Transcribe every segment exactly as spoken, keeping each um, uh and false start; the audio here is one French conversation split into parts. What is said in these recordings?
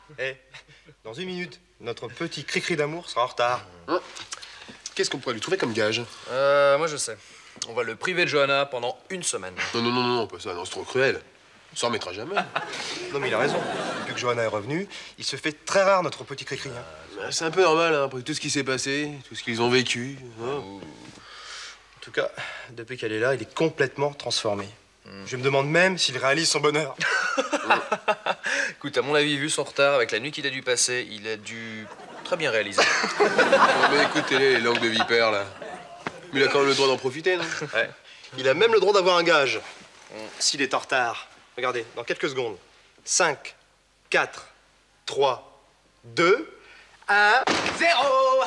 Eh, dans une minute, notre petit cri-cri d'amour sera en retard. Hein? Qu'est-ce qu'on pourrait lui trouver comme gage? Euh, moi je sais. On va le priver de Johanna pendant une semaine. Non, non, non, non, pas ça, non, c'est trop cruel. Ça en remettra jamais. Non, mais il a raison. Depuis que Johanna est revenue, il se fait très rare, notre petit cri-cri. Hein. Bah, c'est un peu normal, hein, après tout ce qui s'est passé, tout ce qu'ils ont vécu. Hein. En tout cas, depuis qu'elle est là, il est complètement transformé. Mm. Je me demande même s'il réalise son bonheur. Écoute, à mon avis, vu son retard avec la nuit qu'il a dû passer, il a dû très bien réaliser. Non, mais écoutez-les, les langues de vipère, là. Mais il a quand même le droit d'en profiter, non? Ouais. Il a même le droit d'avoir un gage. Mm. S'il est en retard. Regardez, dans quelques secondes. cinq, quatre, trois, deux, un, zéro.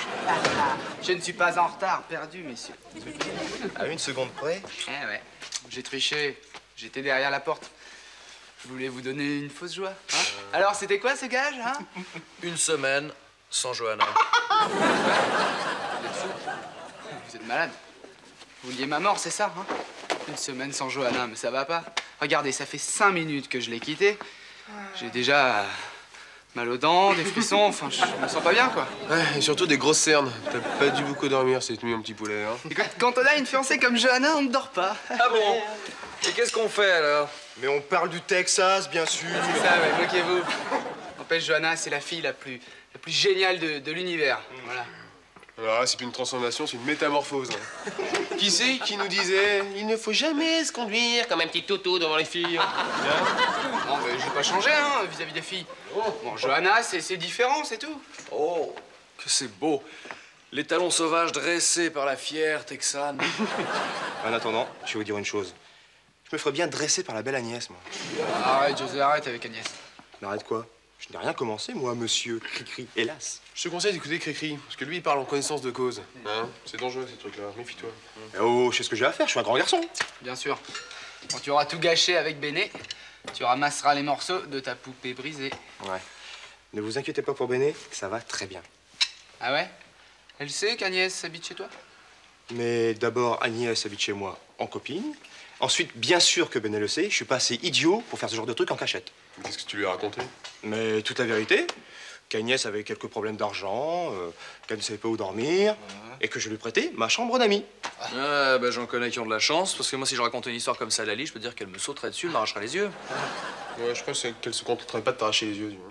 Je ne suis pas en retard, perdu, messieurs. À une seconde près. Eh ouais, j'ai triché. J'étais derrière la porte. Je voulais vous donner une fausse joie. Hein euh... Alors, c'était quoi ce gage, hein? Une semaine sans Johanna. Vous êtes fou? Vous êtes malade. Vous vouliez ma mort, c'est ça, hein? Une semaine sans Johanna, mais ça va pas. Regardez, ça fait cinq minutes que je l'ai quittée. J'ai déjà mal aux dents, des frissons, enfin, je me sens pas bien, quoi. Ouais, et surtout des grosses cernes. T'as pas dû beaucoup dormir cette nuit, mon petit poulet, hein? Écoute, quand on a une fiancée comme Johanna, on ne dort pas. Ah bon? Et qu'est-ce qu'on fait, alors? Mais on parle du Texas, bien sûr. C'est ça, ouais, moquez-vous. N'empêche, Johanna, c'est la fille la plus, la plus géniale de, de l'univers. Mmh. Voilà. Alors là, c'est plus une transformation, c'est une métamorphose. Hein. Qui c'est qui nous disait « Il ne faut jamais se conduire comme un petit toutou devant les filles hein. ». Non, mais j'ai pas changé, hein, vis-à-vis des filles. Bon, Johanna, c'est différent, c'est tout. Oh, que c'est beau. Les talons sauvages dressés par la fière Texane. En attendant, je vais vous dire une chose. Je me ferais bien dresser par la belle Agnès, moi. Arrête, José, arrête avec Agnès. Mais arrête quoi? Je n'ai rien commencé, moi, monsieur Cricri, hélas. Je te conseille d'écouter Cricri, parce que lui, il parle en connaissance de cause. Hein? C'est dangereux, ces trucs-là. Méfie-toi. Eh oh, je sais ce que j'ai à faire, je suis un grand garçon. Bien sûr. Quand tu auras tout gâché avec Béné, tu ramasseras les morceaux de ta poupée brisée. Ouais. Ne vous inquiétez pas pour Béné, ça va très bien. Ah ouais? Elle sait qu'Agnès habite chez toi? Mais d'abord, Agnès habite chez moi en copine. Ensuite, bien sûr que Béné le sait, je suis pas assez idiot pour faire ce genre de truc en cachette. Qu'est-ce que tu lui as raconté? Mais toute la vérité, qu'Agnès avait quelques problèmes d'argent, euh, qu'elle ne savait pas où dormir, ouais. Et que je lui prêtais ma chambre d'amis. Ah, bah, j'en connais qui ont de la chance, parce que moi, si je racontais une histoire comme ça à Lali, je peux dire qu'elle me sauterait dessus, elle m'arracherait les yeux. Ouais, je crois qu'elle se contenterait pas de t'arracher les yeux.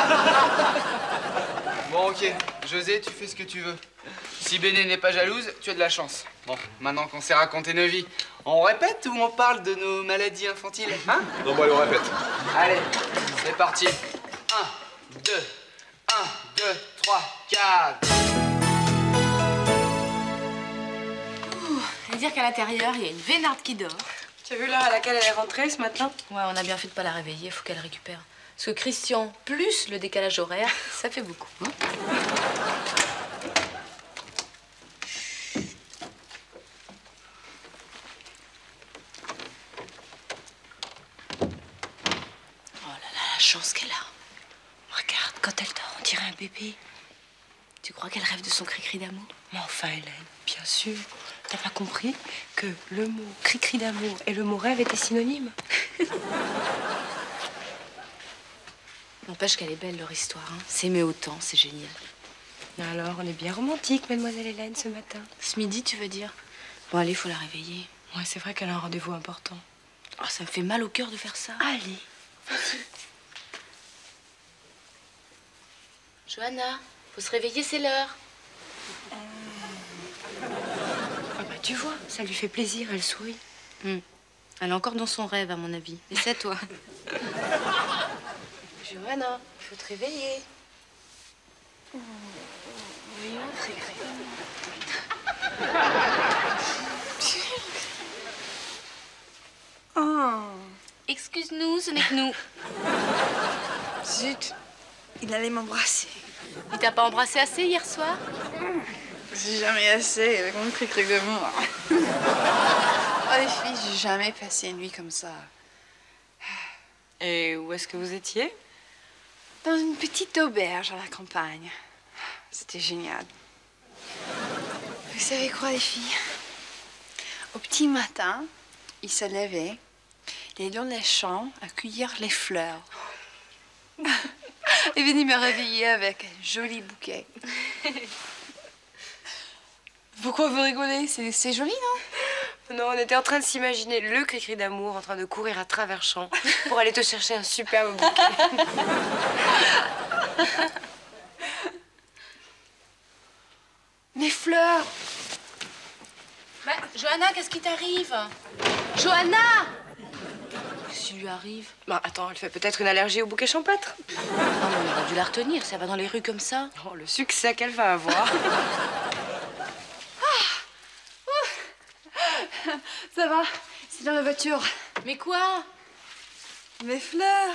Bon, ok. José, tu fais ce que tu veux. Si Béné n'est pas jalouse, tu as de la chance. Bon, maintenant qu'on s'est raconté nos vies, on répète ou on parle de nos maladies infantiles, hein? Non, bon, allez, on répète. Allez, c'est parti. Un, deux, un, deux, trois, quatre. Ouh, dire qu'à l'intérieur, il y a une vénarde qui dort. Tu as vu l'heure à laquelle elle est rentrée ce matin? Ouais, on a bien fait de pas la réveiller, faut qu'elle récupère. Parce que Christian, plus le décalage horaire, ça fait beaucoup. Hein? Oh là là, la chance qu'elle a. Regarde, quand elle dort, on dirait un bébé. Tu crois qu'elle rêve de son cri-cri d'amour? Mais enfin, Hélène, bien sûr. T'as pas compris que le mot cri-cri d'amour et le mot rêve étaient synonymes? N'empêche qu'elle est belle, leur histoire. Hein. S'aimer autant, c'est génial. Alors, on est bien romantique, mademoiselle Hélène, ce matin. Ce midi, tu veux dire? Bon, allez, faut la réveiller. Ouais, c'est vrai qu'elle a un rendez-vous important. Oh, ça me fait mal au cœur de faire ça. Allez, vas-y. Johanna, faut se réveiller, c'est l'heure. Euh... Ah bah, tu vois, ça lui fait plaisir, elle sourit. Hum. Elle est encore dans son rêve, à mon avis. Essaie-toi. Johanna, il faut te réveiller. Oh, voyons, Oh. Excuse-nous, ce n'est que nous. Zut, il allait m'embrasser. Il t'a pas embrassé assez hier soir? C'est jamais assez, avec mon cri-cri d'amour. Oh, les filles, j'ai jamais passé une nuit comme ça. Et où est-ce que vous étiez? Dans une petite auberge à la campagne. C'était génial. Vous savez quoi, les filles? Au petit matin, il se levait, il allait dans les champs à cueillir les fleurs. est venu me réveiller avec un joli bouquet. Pourquoi vous rigolez? C'est joli, non? Non, on était en train de s'imaginer le cri-cri d'amour en train de courir à travers champs pour aller te chercher un superbe bouquet. Mes fleurs! Bah, Johanna, qu'est-ce qui t'arrive? Johanna! Qu'est-ce qui lui arrive? Bah, attends, elle fait peut-être une allergie au bouquet champêtre. Non, mais on aurait dû la retenir, ça va dans les rues comme ça. Oh, le succès qu'elle va avoir. Ça va, c'est dans la voiture. Mais quoi? Mes fleurs.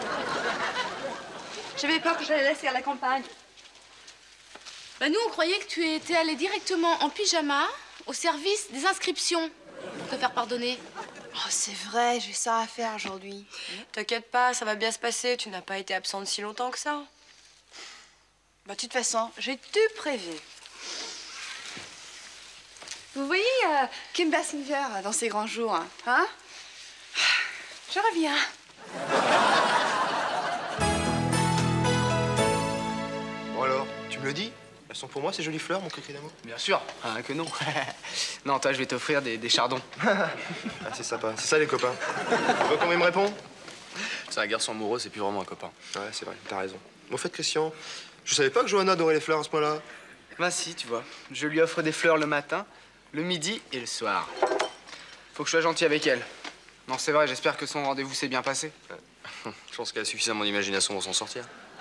J'avais peur que je les laisser à la campagne. Bah, nous, on croyait que tu étais allée directement en pyjama au service des inscriptions pour te faire pardonner. Oh, c'est vrai, j'ai ça à faire aujourd'hui. T'inquiète pas, ça va bien se passer. Tu n'as pas été absente si longtemps que ça. Bah, de toute façon, j'ai tout prévu. Vous voyez euh, Kim Basinger dans ses grands jours, hein? Je reviens. Bon alors, tu me le dis? Elles sont pour moi, ces jolies fleurs, mon cri-cri d'amour? Bien sûr, ah, que non. Non, toi, je vais t'offrir des, des chardons. Ah, c'est sympa, c'est ça les copains. Tu vois comment il me répond? C'est un garçon amoureux, c'est plus vraiment un copain. Ouais, c'est vrai, t'as raison. Au fait, Christian, je savais pas que Johanna adorait les fleurs à ce point-là. Bah si, tu vois. Je lui offre des fleurs le matin, le midi et le soir. Faut que je sois gentil avec elle. Non, c'est vrai, j'espère que son rendez-vous s'est bien passé. Ouais. Je pense qu'elle a suffisamment d'imagination pour s'en sortir.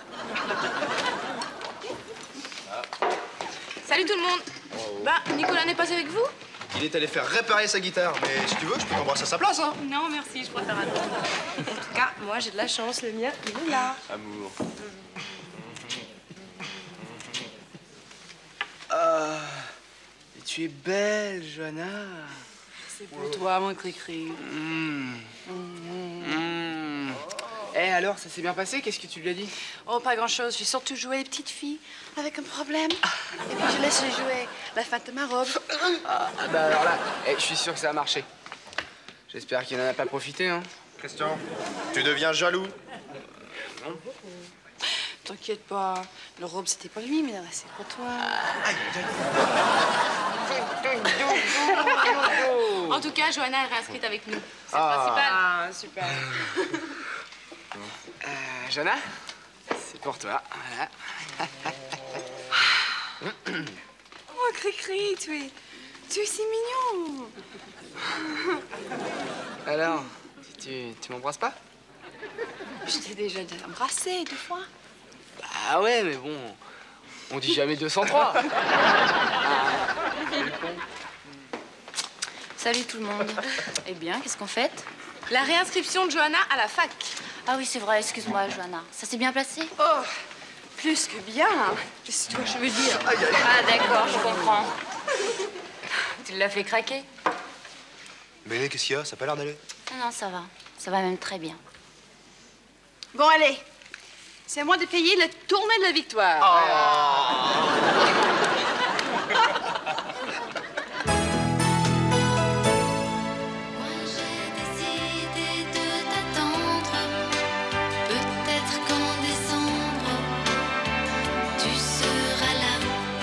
Salut tout le monde. Bah, Nicolas n'est pas avec vous? Il est allé faire réparer sa guitare, mais si tu veux, je peux t'embrasser à sa place, hein. Non, merci, je préfère attendre. En tout cas, moi, j'ai de la chance, le mien, il est là. Amour. Ah, et tu es belle, Johanna. C'est pour toi, mon cri-cri. Mmh. Mmh. Eh alors, ça s'est bien passé? Qu'est-ce que tu lui as dit? Oh, pas grand-chose. J'ai surtout joué les petites filles avec un problème. Et puis je laisse jouer la fin de ma robe. Ah, bah alors là, eh, je suis sûr que ça a marché. J'espère qu'il n'en a pas profité, hein. Christian, tu deviens jaloux. T'inquiète pas. Le robe, c'était pour lui, mais c'est pour toi. En tout cas, Johanna est réinscrite avec nous. C'est Ah. le principal. Ah, super. Euh, Johanna, c'est pour toi, voilà. Oh, Cri-Cri, tu es... Tu es si mignon. Alors, tu, tu m'embrasses pas? Je t'ai déjà embrassé deux fois. Ah ouais, mais bon, on dit jamais deux cent trois. Salut tout le monde. Eh bien, qu'est-ce qu'on fait? La réinscription de Johanna à la fac. Ah oui, c'est vrai, excuse-moi, Johanna. Ça s'est bien passé? Oh, plus que bien. Qu'est-ce que je veux dire? Ah d'accord, je comprends. Tu l'as fait craquer? Mais qu'est-ce qu'il y a? Ça a pas l'air d'aller. Non, non, ça va. Ça va même très bien. Bon, allez. C'est à moi de payer la tournée de la victoire. Moi j'ai décidé de t'attendre. Peut-être qu'en décembre, tu seras là.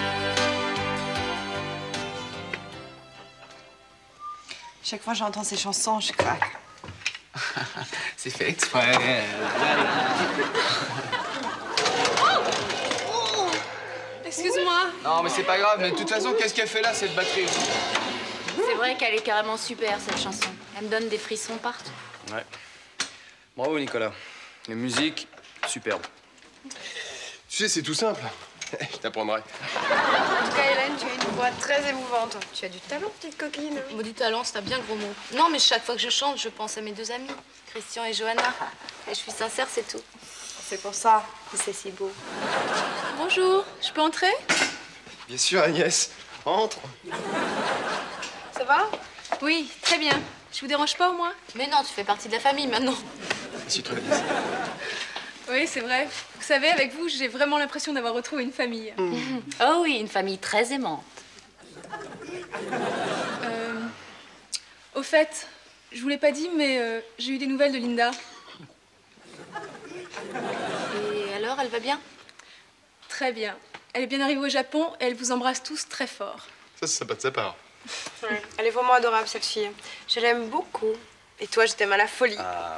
Chaque fois que j'entends ces chansons, je craque. C'est fait exprès. Excuse-moi. Non, mais c'est pas grave, mais de toute façon, qu'est-ce qu'elle fait là, cette batterie? C'est vrai qu'elle est carrément super, cette chanson. Elle me donne des frissons partout. Ouais. Bravo, Nicolas. Les musiques, superbe. Tu sais, c'est tout simple. Je t'apprendrai. En tout cas, Hélène, tu as une voix très émouvante. Tu as du talent, petite coquine. Bon, du talent, c'est un bien gros mot. Non, mais chaque fois que je chante, je pense à mes deux amis, Christian et Johanna. Et je suis sincère, c'est tout. C'est pour ça que c'est si beau. Bonjour, je peux entrer? Bien sûr, Agnès. Entre. Ça va? Oui, très bien. Je vous dérange pas au moins? Mais non, tu fais partie de la famille maintenant. Assieds-toi, Agnès. Oui, c'est vrai. Vous savez, avec vous, j'ai vraiment l'impression d'avoir retrouvé une famille. Oh oui, une famille très aimante. Euh, au fait, je vous l'ai pas dit, mais euh, j'ai eu des nouvelles de Linda. Et alors? Alors, elle va bien? Très bien. Elle est bien arrivée au Japon et elle vous embrasse tous très fort. Ça, c'est sympa de sa part. Ouais, elle est vraiment adorable, cette fille. Je l'aime beaucoup. Et toi, je t'aime à la folie. Ah.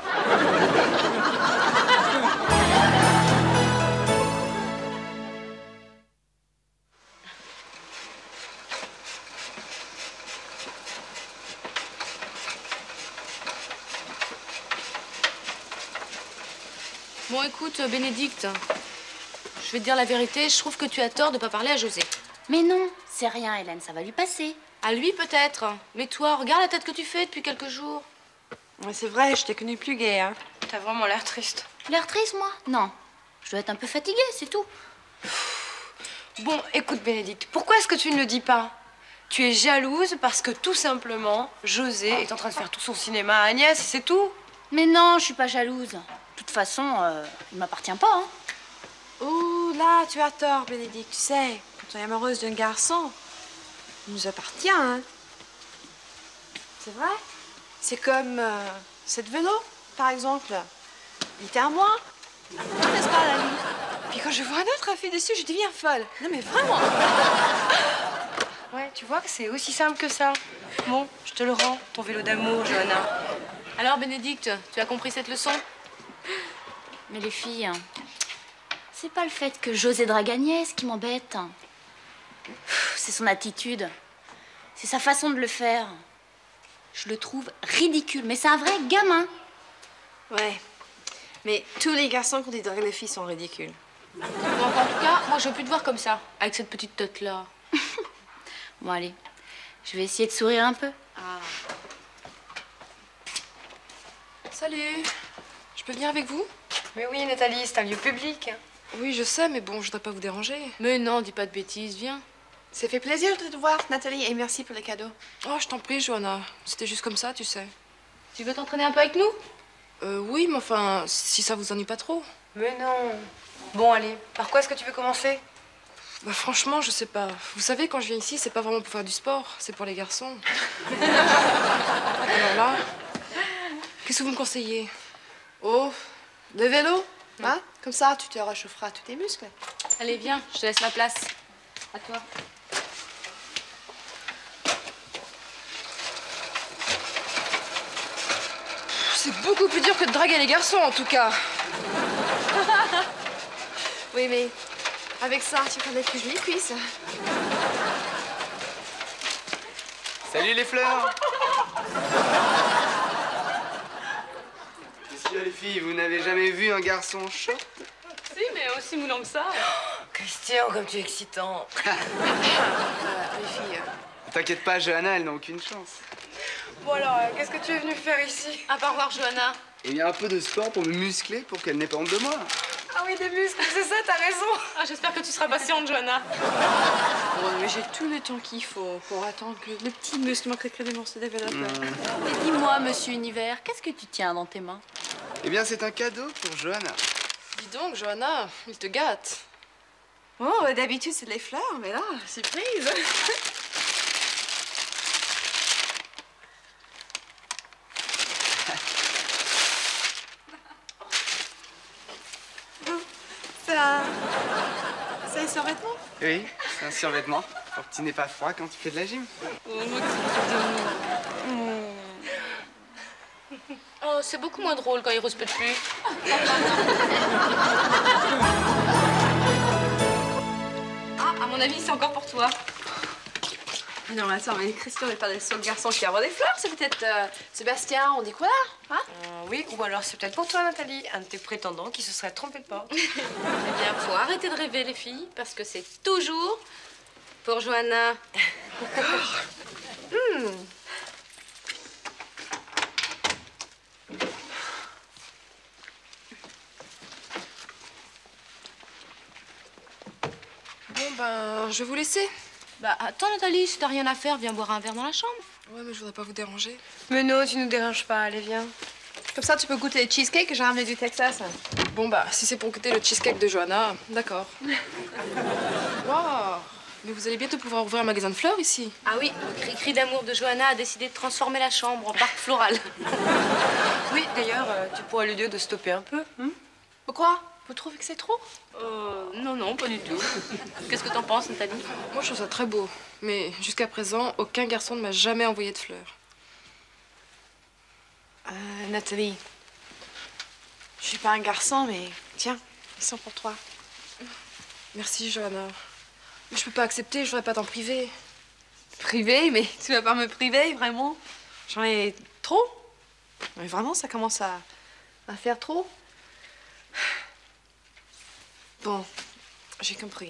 Bon, écoute, Bénédicte, je vais te dire la vérité, je trouve que tu as tort de pas parler à José. Mais non, c'est rien, Hélène, ça va lui passer. À lui, peut-être. Mais toi, regarde la tête que tu fais depuis quelques jours. Ouais, c'est vrai, je t'ai connue plus gaie, hein. T'as vraiment l'air triste. L'air triste, moi? Non. Je dois être un peu fatiguée, c'est tout. Bon, écoute, Bénédicte, pourquoi est-ce que tu ne le dis pas? Tu es jalouse parce que, tout simplement, José est en train de faire tout son cinéma à Agnès, c'est tout. Mais non, je suis pas jalouse. De toute façon, euh, il m'appartient pas, hein. Oh, là, tu as tort, Bénédicte, tu sais. Quand on est amoureuse d'un garçon, il nous appartient, hein. C'est vrai? C'est comme euh, cette vélo, par exemple. Il était à moi. N'est-ce pas, la vie? Puis quand je vois un autre fille dessus, je deviens folle. Non, mais vraiment. Ouais, tu vois que c'est aussi simple que ça. Bon, je te le rends, ton vélo d'amour, Johanna. Alors, Bénédicte, tu as compris cette leçon? Mais les filles, c'est pas le fait que José drague Agnès qui m'embête. C'est son attitude. C'est sa façon de le faire. Je le trouve ridicule, mais c'est un vrai gamin. Ouais. Mais tous les garçons, quand ils draguent les filles, sont ridicules. Bon, enfin, en tout cas, moi, je veux plus te voir comme ça, avec cette petite tête-là. Bon, allez, je vais essayer de sourire un peu. Ah. Salut. Je peux venir avec vous? Mais oui, Nathalie, c'est un lieu public. Oui, je sais, mais bon, je dois pas vous déranger. Mais non, dis pas de bêtises, viens. Ça fait plaisir de te voir, Nathalie, et merci pour les cadeaux. Oh, je t'en prie, Johanna. C'était juste comme ça, tu sais. Tu veux t'entraîner un peu avec nous? Euh, oui, mais enfin, si ça vous ennuie pas trop. Mais non. Bon, allez, par quoi est-ce que tu veux commencer? Bah franchement, je sais pas. Vous savez, quand je viens ici, c'est pas vraiment pour faire du sport, c'est pour les garçons. Alors là, qu'est-ce que vous me conseillez? Oh, le vélo, hein? Comme ça, tu te réchaufferas tous tes muscles. Allez, viens, je te laisse ma place. À toi. C'est beaucoup plus dur que de draguer les garçons, en tout cas. Oui, mais avec ça, tu peux mettre que je les cuisses. Salut les fleurs. Qu'est-ce qu'il y a les filles? Vous n'avez jamais vu un garçon chaud? Si, mais aussi moulant que ça. Christian, comme tu es excitant. euh, Les filles, ne t'inquiète pas, Johanna, elles n'ont aucune chance. Bon alors, euh, qu'est-ce que tu es venu faire ici? À part voir Johanna. Et il y a un peu de sport pour me muscler pour qu'elle n'ait pas honte de moi. Ah oui, des muscles, c'est ça, t'as raison. Ah, j'espère que tu seras patiente, Johanna. Bon, mais j'ai tout le temps qu'il faut pour attendre que le petit muscle incrédiblement se développe. Mmh. Et dis-moi, monsieur Univers, qu'est-ce que tu tiens dans tes mains? Eh bien, c'est un cadeau pour Johanna. Dis donc, Johanna, il te gâte. Oh, d'habitude, c'est les fleurs, mais là, surprise. C'est un... C'est un survêtement? Oui, c'est un survêtement pour que tu n'aies pas froid quand tu fais de la gym. Oh, c'est beaucoup moins drôle quand il respecte plus. Ah, à mon avis, c'est encore pour toi. Non, mais attends, mais Christian n'est pas le seul garçon qui a des fleurs. C'est peut-être euh, Sébastien, on dit quoi là, hein? euh, Oui, ou alors c'est peut-être pour toi, Nathalie, un de tes prétendants qui se serait trompé de porte. Eh bien, faut arrêter de rêver, les filles, parce que c'est toujours pour Johanna. hmm. Bon, ben, je vais vous laisser. Bah, attends, Nathalie, si t'as rien à faire, viens boire un verre dans la chambre. Ouais, mais je voudrais pas vous déranger. Mais non, tu nous déranges pas, allez, viens. Comme ça, tu peux goûter les cheesecakes que j'ai ramenés du Texas. Bon, bah, si c'est pour goûter le cheesecake de Johanna, d'accord. Waouh! Mais vous allez bientôt pouvoir ouvrir un magasin de fleurs ici. Ah oui, le cri-cri d'amour de Johanna a décidé de transformer la chambre en parc floral. Oui, d'ailleurs, euh, tu pourrais lui dire de stopper un peu. Hein? Pourquoi? Vous trouvez que c'est trop? Euh, non, non, pas du tout. Qu'est-ce que t'en penses, Nathalie? Moi, je trouve ça très beau. Mais jusqu'à présent, aucun garçon ne m'a jamais envoyé de fleurs. Euh, Nathalie, je suis pas un garçon, mais tiens, ils sont pour toi. Merci, Johanna. Mais je peux pas accepter, je voudrais pas t'en priver. Priver? Mais tu vas pas me priver, vraiment? J'en ai trop. Mais vraiment, ça commence à, à faire trop. Bon, j'ai compris.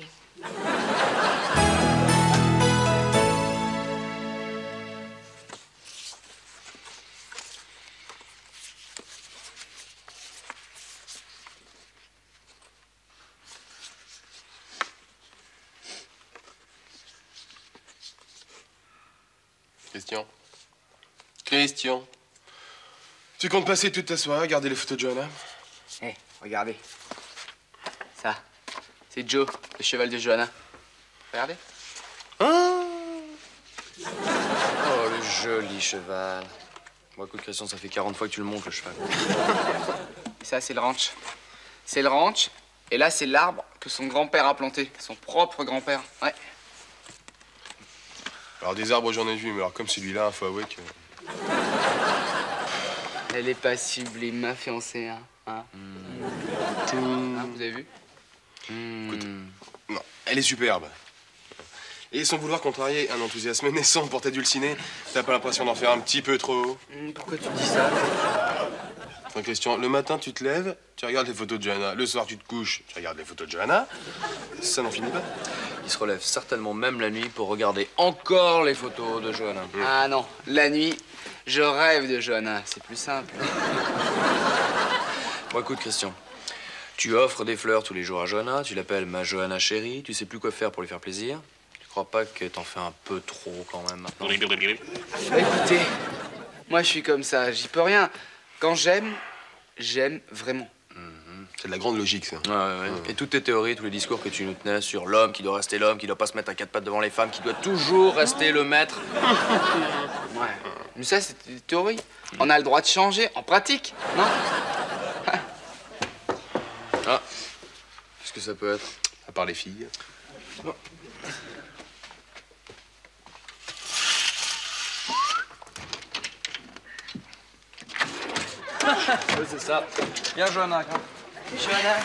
Christian. Christian. Tu comptes passer toute ta soirée à regarder les photos de Johanna? Hé, hey, regardez. Ça, c'est Joe, le cheval de Johanna. Regardez. Ah oh, le joli cheval. Bon, écoute, Christian, ça fait quarante fois que tu le montes, le cheval. Ça, c'est le ranch. C'est le ranch. Et là, c'est l'arbre que son grand-père a planté. Son propre grand-père. Ouais. Alors, des arbres, j'en ai vu, mais alors comme celui-là, un fois awake... Euh... Elle est pas sublime, ma fiancée, hein, hein. Mmh. Hein, vous avez vu? Mmh. Écoute, non, elle est superbe. Et sans vouloir contrarier un enthousiasme naissant pour t'adulciner, t'as pas l'impression d'en faire un petit peu trop? Mmh, pourquoi tu dis ça? Enfin, Christian, le matin, tu te lèves, tu regardes les photos de Johanna. Le soir, tu te couches, tu regardes les photos de Johanna. Ça n'en finit pas. Il se relève certainement même la nuit pour regarder encore les photos de Johanna. Mmh. Ah non, la nuit, je rêve de Johanna. C'est plus simple. Bon, écoute, Christian. Tu offres des fleurs tous les jours à Johanna, tu l'appelles ma Johanna chérie, tu sais plus quoi faire pour lui faire plaisir. Tu crois pas que t'en fais un peu trop quand même maintenant? Bah, écoutez, moi je suis comme ça, j'y peux rien. Quand j'aime, j'aime vraiment. Mm-hmm. C'est de la grande logique, ça. Ouais, ouais, ouais. Mm. Et toutes tes théories, tous les discours que tu nous tenais sur l'homme qui doit rester l'homme, qui doit pas se mettre à quatre pattes devant les femmes, qui doit toujours rester le maître. Ouais. Mais ça, c'est des théories. On a le droit de changer en pratique, non? Ah. Qu'est-ce que ça peut être? À part les filles. Bon. Oui, c'est ça. Bien, Johanna. Johanna.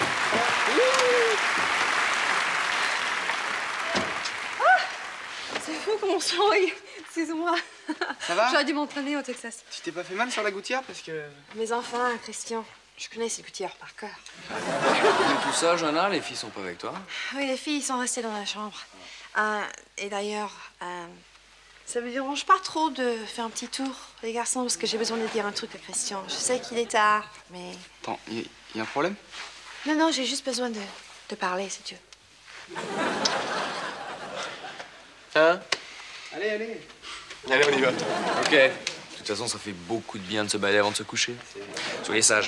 Ah, c'est fou comment on sourit. Excuse-moi. Ça va? J'aurais dû m'entraîner au Texas. Tu t'es pas fait mal sur la gouttière parce que... Mais enfin, Christian, je connais ces gouttières par cœur. Et tout ça, Johanna, les filles sont pas avec toi? Oui, les filles sont restées dans la chambre. Euh, et d'ailleurs, euh, ça me dérange pas trop de faire un petit tour, les garçons, parce que j'ai besoin de dire un truc à Christian. Je sais qu'il est tard, mais... Attends, il y, y a un problème? Non, non, j'ai juste besoin de, de parler, si tu veux. Hein? Allez, allez. Allez, on y va. Ok. De toute façon, ça fait beaucoup de bien de se balader avant de se coucher. Soyez sages.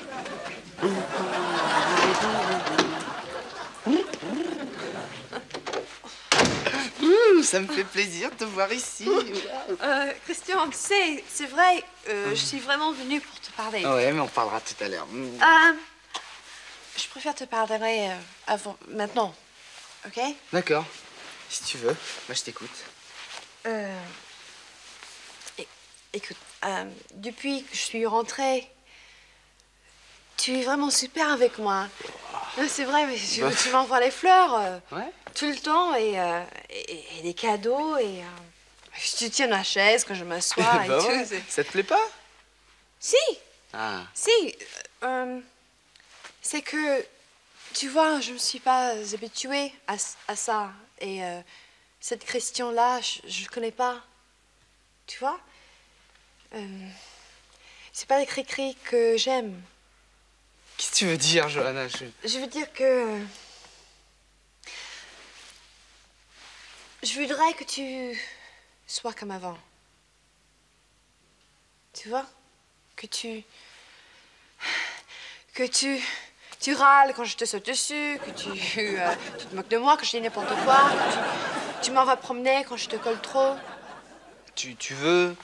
Mmh, ça me fait plaisir de te voir ici. Euh, Christian, tu sais, c'est vrai, euh, je suis vraiment venue pour te parler. Ouais, mais on parlera tout à l'heure. Mmh. Euh, je préfère te parler euh, avant, maintenant, ok? D'accord. Si tu veux, moi je t'écoute. Euh, é- écoute, euh, depuis que je suis rentrée, tu es vraiment super avec moi. Non, c'est vrai, mais tu, Bah. tu m'envoies les fleurs euh, Ouais. tout le temps et, euh, et, et des cadeaux et euh, je te tiens à la chaise quand je m'assois et Bah tout. ouais. c'est- Ça te plaît pas? Si, Ah. si. euh, c'est que, tu vois, je me suis pas habituée à, à ça. Et euh, cette question-là, je, je connais pas. Tu vois? Euh, c'est pas les cris-cris que j'aime. Qu'est-ce que tu veux dire, Johanna? Je... Je veux dire que... Je voudrais que tu sois comme avant. Tu vois? Que tu... Que tu... Tu râles quand je te saute dessus, que tu, euh, tu te moques de moi quand je dis n'importe quoi, que tu, tu m'en vas promener quand je te colle trop. Tu, tu veux...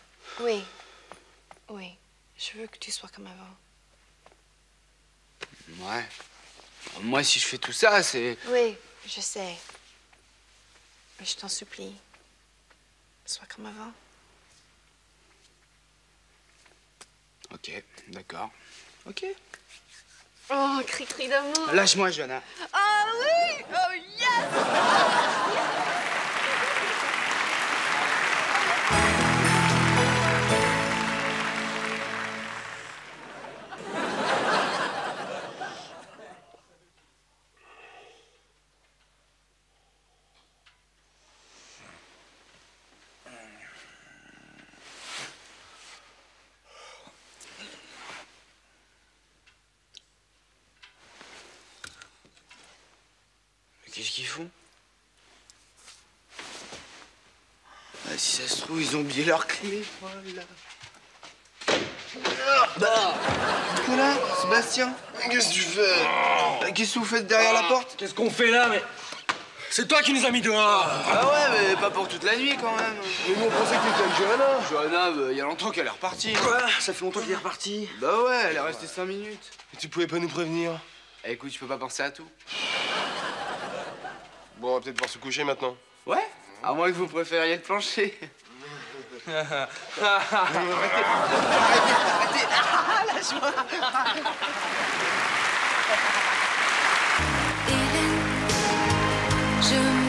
Oui. Oui. Je veux que tu sois comme avant. Ouais. Moi, si je fais tout ça, c'est... Oui, je sais. Mais je t'en supplie. Sois comme avant. Ok, d'accord. Ok. Oh, cri-cri d'amour. Lâche-moi, Johanna. Ah oui! Oh yes! Qu'est-ce qu'ils font? Ah, si ça se trouve, ils ont oublié leur clé. Voilà. Bah, Nicolas, Sébastien. Qu'est-ce que tu fais? Qu'est-ce que vous faites derrière la porte? Qu'est-ce qu'on fait là, mais... C'est toi qui nous as mis dehors. Ah ouais, mais pas pour toute la nuit, quand même. Mais nous, on pensait que t'étais avec Johanna. Johanna, bah, il y a longtemps qu'elle est repartie. Quoi? Ça fait longtemps qu'il est reparti. Bah ouais, elle est restée cinq minutes. Et tu pouvais pas nous prévenir? Eh, écoute, je peux pas penser à tout. Bon, on va peut-être pouvoir se coucher maintenant. Ouais? À moins que vous préfériez le plancher. Arrêtez, arrêtez, arrêtez. Ah, lâche-moi. Hélène, je